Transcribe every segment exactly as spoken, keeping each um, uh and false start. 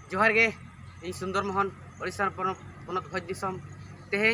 जोहार गे इन सुंदर मोहन ओडिशा पनत भोज दिसम तेहें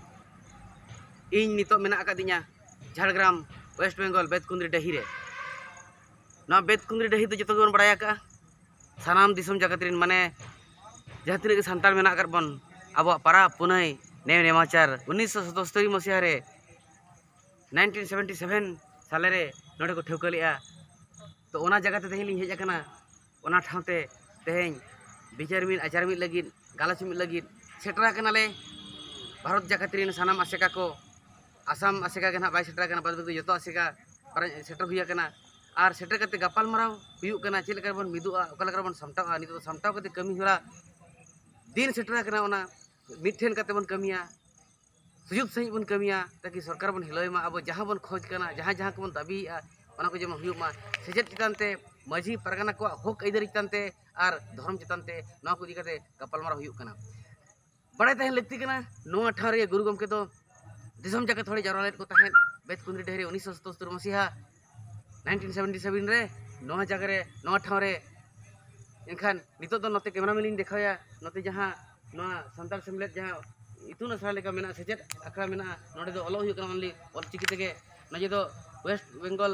इन नितो मेना अकादिया झाड़ग्राम वेस्ट बेंगल बेतकुंद्री डही रे ना बेतकुंद्री डही तो जो बन बड़ा का सानाम दिसम जगत रिन माने जहाँ तीन सानताल मेना कर बन अब पारा पुनई ने नेमाचार उन्नीस सौ सतस्तरी मसीहा रे नाइनटीन सेवेंटी सेवन साले रे नोडे को ठेवका लिया तो ओना जगह ते तेहें हेज अकना ओना ठावते तेहें विचार मिल आचार मिल लगी गालच मिल लगी सेटरा कनाले भारत जगत रिन सानाम आसेका को आसाम आसेका के ना बाय सेटरा कना बाद जो आसेका सेटर हुई कना और सेटर करते गपाल माराव हुयुग कना चेल लेका बन मिदुआ ओका लेका बन सामटावा नितो सामटाव करते कमी होला दिन सेटरा कना ओना मिठेन करते बन कमिया सुजुग सही बन कमिया ताकि सरकार बन हिलयमा अब जहाँ बन खोज कना जहाँ जहाँ को बन दाबीआ ओना को जेमन हुयुग मा सेजेट चितानते माझी परगना को हक आइदारी चितानते और धर्म चितानते नवा को इदी करते गपाल माराव हुयुग कना बड़ाय तहन लगती कना नवा ठाव रे गुरु गमके तो दिसम जगह थोड़े जावरा लेट को तहन बेतकुंद्री डही रे उन्नीस सौ सतहत्तर मसीहा नाइनटीन सेवेंटी सेवन रे नवा जगह रे नवा ठाव रे एनखान नितो तो नते कैमरा मिलिन देखाया नते जहाँ नवा संताल सेमलेट जहाँ इतुन असरा लेका मेना सेचेट अखड़ा मेना नोडे दो अलो हुयुग कना ओनली ऑलचिकी तेगे नजे दो वेस्ट बेंगल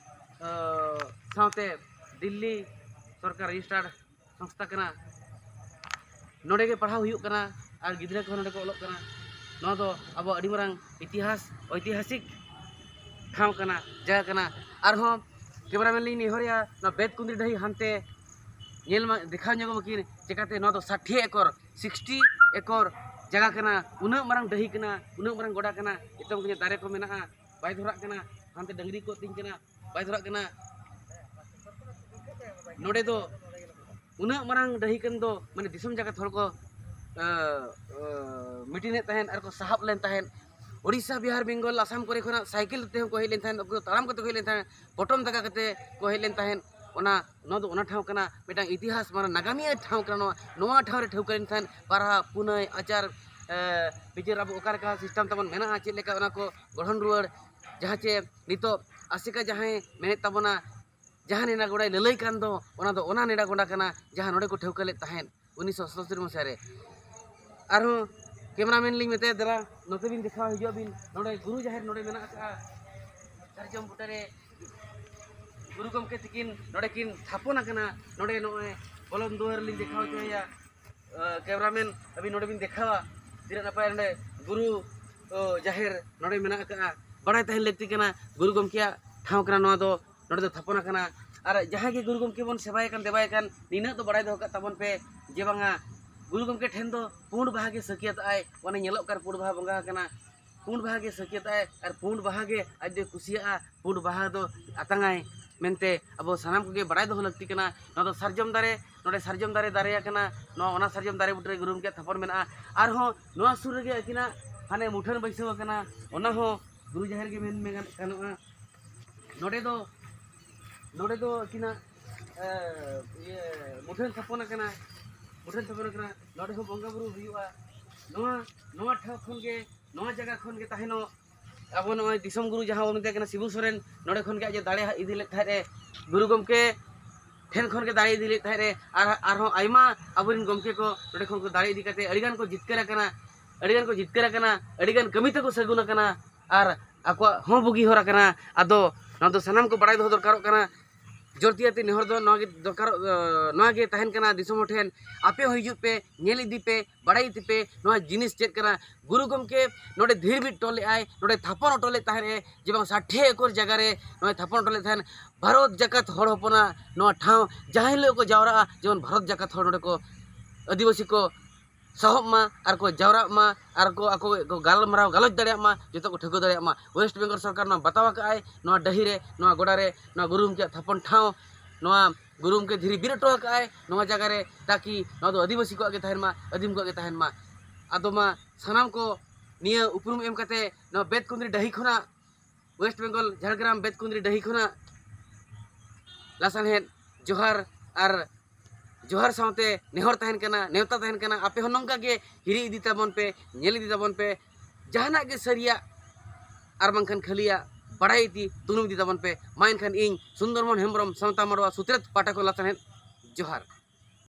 साथे दिल्ली सरकार रजिस्टर्ड संस्था कना नोडे के पढ़ाव हुयुग कना और गिद्रा को नोडे को अलोग कना नवा दो अब अडी मारंग इतिहास ऐतिहासिक ठाव कना जगह कना और हो कैमरामैन लिन नेहरिया ना बेतकुंद्री डही हानते नेल मा देखा जोग मकिन चिकाते नवा दो साठ एकड़ साठ एकड़ जगह कना उना मारंग डही कना उना मारंग गोडा कना इतम के दारे को मेना बाय धरा कना हानते डंगरी को तिंग कना बाय धरा कना नोडे दो उना मारंग डही कन दो माने दिसम जगह थोड़ को मिटिने तहन और को साहब लेन तहन ओडिशा बिहार बेंगल आसाम करे खना साइकिल ते को हेलेन तहन ताराम कते को हेलेन तहन पटम दगा कते को हेलेन तहन ओना न दो ओना ठाव कना मिटांग इतिहास मारा नागामिया ठाव कना नवा ठाव रे ठेवकन तहन पारा पुनई आचार बिचार अब ओकार का सिस्टम तबन मेना चेल लेका ओना को गठन रुवाड़ जहाँ चे नितो आसिका जहाँ मेने तबना जहाँ नेडा गोड़ा ललई कान दो ओना दो ओना नेडा गोड़ा कना जहाँ नोडे को ठेवका ले तहन उन्नीस सौ सतहत्तर मसीहा रे आरो कैमरामैन लिंग मेते दरा नोते बिन देखा हिजो बिन नोडे गुरु जाहिर नोडे मेना का सरजम बुटारे गुरु गमके तिकिन नोडे किन थापना कना नोडे नोए बोलम दुआर लिंग देखा होया कैमरामैन अभी नोडे बिन देखा दिरा नपाय नोडे गुरु जाहिर नोडे मेना का बड़ा तहन लगती कना गुरु गमके ठाव कना नोआ दो नोडे दो थापना कना और जहाँ के गुरु गमके बन सेवाय कान देवाय कान निना तो बड़ा दो का तबन पे जे बांगा गुरु गमके ठेन दो पूर्ण भागे सकियत आय ओने नेलोक कर पूर्ण भाग बंगा कना पूर्ण भागे सकियत आय और पूर्ण भागे आज दो कुसिया पूर्ण भाग दो आतंगाय मेनते अब सानाम को बड़ा दो लगती कना न दो सरजम दारे नोडे सरजम दारे दारे कना न ओना सरजम दारे बुटरे गुरु गमके थपन मेना और हो नोआ सुर गे अकिना हाने मुठन बैसव कना ओना हो गुरु जाहिर के मेन मेगन कानोआ नोडे दो नोडे दो अकिना ये मुठन थपन कना मुठन थपन कना नोडे हो बंगा बुरु हुआ नोआ नोआ ठाव खन के नोआ जगह खन के ताहेनो अब नोय दिसम गुरु जहाँ उनते कना शिबू सोरेन नोडे खन के जे दाड़े इदी ले थारे गुरु गमके ठेन खन के दाड़े इदी ले थारे आर आर हो आइमा अबरिन गमके को नोडे खन को दाड़े इदी कते अडिगान को जितकर कना अडिगान को जितकर कना अडिगान कमिते को सगुन कना आर आको हो बुगी होरा कना आदो न दो सनम को बड़ाई दो दरकार कना जोरतियाते नेहर दो नगे दरकार नगे तहन कना दिसम ठेन आपे हिजु पे नेल इदी पे बड़ाई पे नवा जिनिस चेक कना गुरु गमके नोडे धीर भी टोले आय नोडे थापन टोले तहने जेबा साठ एकड़ जगह रे नोय थापन टोले तहन भारत जगत हड़ हपना नवा ठाव जहाँ लो को जावरा जेमन भारत जगत हड़ नोडे को आदिवासी को सहब मा और को जावरा मा और को आको गालमाराव गालच दाड़िया मा जो को ठेको दाड़िया मा वेस्ट बेंगल सरकार ना बतावा का आय नवा डही रे नवा गोड़ा रे नवा गुरुम के थपन ठाव नवा गुरुम के धीरे बिरटो का आय नवा जगह रे ताकि नवा दो आदिवासी को आगे तहन मा आदिम को आगे तहन मा आदो मा सानाम को निया उपरुम एम कते नवा बेतकुंद्री डही खना वेस्ट बेंगल झाड़ग्राम बेतकुंद्री डही खना लासान हेड जोहार और जोहार सावते नेहर तहन कना नेवता तहन कना आपे हो नंका के हिरी इदी ताबन पे नेल इदी ताबन पे जहाना के सरिया आर बांखान खलिया बड़ाई इदी तुनुम इदी ताबन पे मा एनखान इन सुंदरमन हेम्ब्रम समता मरवा सुत्रत पाठक लासान हेड जोहार।